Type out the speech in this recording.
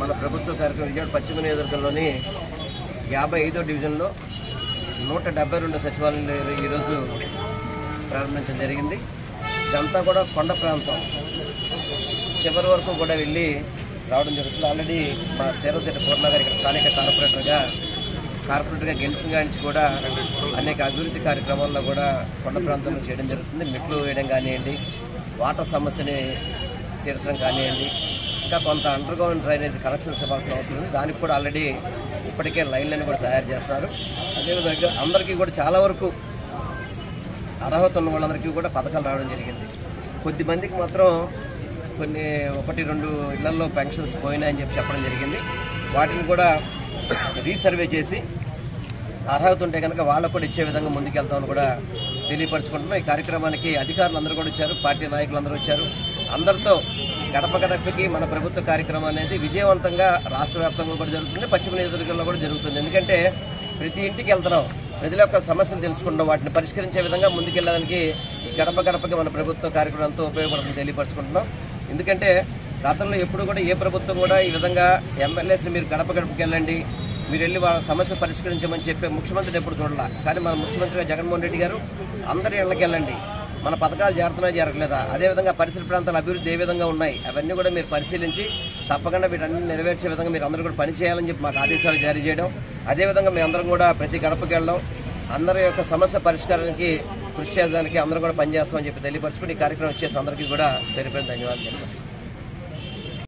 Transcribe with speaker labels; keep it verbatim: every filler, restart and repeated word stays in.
Speaker 1: మన ప్రభుత్వ కార్యక్రమం విజయవాడ పశ్చిమ నియోజకవర్గంలోని యాభై ఐదో డివిజన్లో నూట డెబ్బై రెండు సచివాలయాలు ఈరోజు ప్రారంభించడం జరిగింది. ఇదంతా కూడా కొండ ప్రాంతం, చివరి వరకు కూడా వెళ్ళి రావడం జరుగుతుంది. ఆల్రెడీ మా సేరశెట్టి పూర్ణ గారు ఇక్కడ స్థానిక కార్పొరేటర్గా కార్పొరేటర్గా గెలిచిన గారించి కూడా అనేక అభివృద్ధి కార్యక్రమాల్లో కూడా కొండ ప్రాంతంలో చేయడం జరుగుతుంది. మెట్లు వేయడం కానివ్వండి, వాటర్ సమస్యని తీర్చడం కానివ్వండి, ఇంకా కొంత అండర్ గ్రౌండ్ డ్రైనేజ్ కనెక్షన్స్ ఇవ్వాల్సిన అవసరం ఉంది. దానికి కూడా ఆల్రెడీ ఇప్పటికే లైన్లను కూడా తయారు చేస్తున్నారు. అదేవిధంగా అందరికీ కూడా చాలా వరకు అర్హత ఉన్న వాళ్ళందరికీ కూడా పథకాలు రావడం జరిగింది. కొద్దిమందికి మాత్రం కొన్ని ఒకటి రెండు ఇళ్లలో పెన్షన్స్ పోయినాయని చెప్పి చెప్పడం జరిగింది. వాటిని కూడా రీసర్వే చేసి అర్హత ఉంటే కనుక వాళ్ళకు కూడా ఇచ్చే విధంగా ముందుకెళ్తామని కూడా తెలియపరచుకుంటున్నాం. ఈ కార్యక్రమానికి అధికారులు అందరూ కూడా వచ్చారు, పార్టీ నాయకులు అందరూ వచ్చారు. అందరితో గడప గడపకి మన ప్రభుత్వ కార్యక్రమం అనేది విజయవంతంగా రాష్ట్ర వ్యాప్తంగా కూడా జరుగుతుంది, పశ్చిమ నియోజకవర్గంలో కూడా జరుగుతుంది. ఎందుకంటే ప్రతి ఇంటికి వెళ్తున్నాం, ప్రజల యొక్క సమస్యలు తెలుసుకుంటాం, వాటిని పరిష్కరించే విధంగా ముందుకెళ్ళడానికి గడప గడపకి మన ప్రభుత్వ కార్యక్రమం ఎంతో ఉపయోగపడుతుంది తెలియపరచుకుంటున్నాం. ఎందుకంటే గతంలో ఎప్పుడు కూడా ఏ ప్రభుత్వం కూడా ఈ విధంగా ఎమ్మెల్యేస్ మీరు గడప గడపకి వెళ్ళండి, మీరు వెళ్ళి వాళ్ళ సమస్య పరిష్కరించమని చెప్పే ముఖ్యమంత్రిని ఎప్పుడు చూడాల. కానీ మన ముఖ్యమంత్రిగా జగన్మోహన్ రెడ్డి గారు అందరి ఇళ్ళకి వెళ్ళండి, మన పథకాలు జరుగుతున్నాయి జరగలేదా, అదేవిధంగా పరిసర ప్రాంతాల అభివృద్ధి ఏ విధంగా ఉన్నాయి అవన్నీ కూడా మీరు పరిశీలించి తప్పకుండా వీటన్ని నెరవేర్చే విధంగా మీరు అందరూ కూడా పనిచేయాలని చెప్పి మాకు ఆదేశాలు జారీ చేయడం, అదేవిధంగా మేము అందరం కూడా ప్రతి గడపకి వెళ్ళడం, అందరి యొక్క సమస్య పరిష్కారానికి కృషి చేయడానికి అందరూ కూడా పనిచేస్తామని చెప్పి తెలియపరచుకుని ఈ కార్యక్రమం వచ్చేసి అందరికీ కూడా పేరు పేరు ధన్యవాదాలు చెప్తాను.